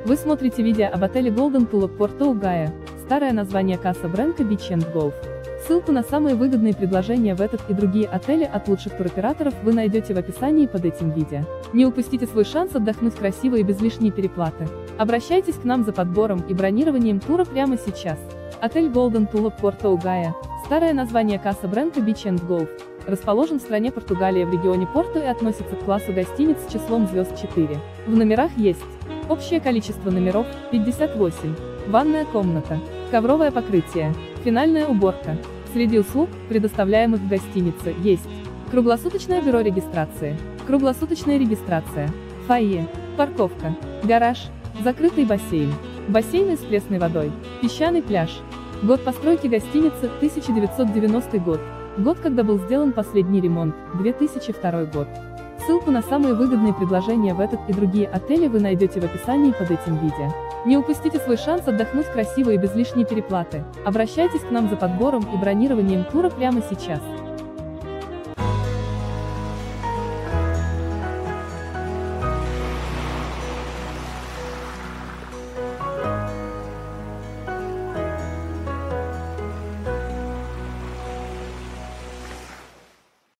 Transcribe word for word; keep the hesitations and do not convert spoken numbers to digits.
Вы смотрите видео об отеле Golden Tulip Порто-Угайо, старое название Casa Branca Beach and Golf. Ссылку на самые выгодные предложения в этот и другие отели от лучших туроператоров вы найдете в описании под этим видео. Не упустите свой шанс отдохнуть красиво и без лишней переплаты. Обращайтесь к нам за подбором и бронированием тура прямо сейчас. Отель Golden Tulip Порто-Угайо, старое название Casa Branca Beach and Golf, расположен в стране Португалия в регионе Порту и относится к классу гостиниц с числом звезд четыре. В номерах есть общее количество номеров – пятьдесят восемь, ванная комната, ковровое покрытие, финальная уборка. Среди услуг, предоставляемых в гостинице, есть круглосуточное бюро регистрации, круглосуточная регистрация, фойе, парковка, гараж, закрытый бассейн, бассейн с пресной водой, песчаный пляж. Год постройки гостиницы – тысяча девятьсот девяностый год, год, когда был сделан последний ремонт – две тысячи второй год. Ссылку на самые выгодные предложения в этот и другие отели вы найдете в описании под этим видео. Не упустите свой шанс отдохнуть красиво и без лишней переплаты. Обращайтесь к нам за подбором и бронированием тура прямо сейчас.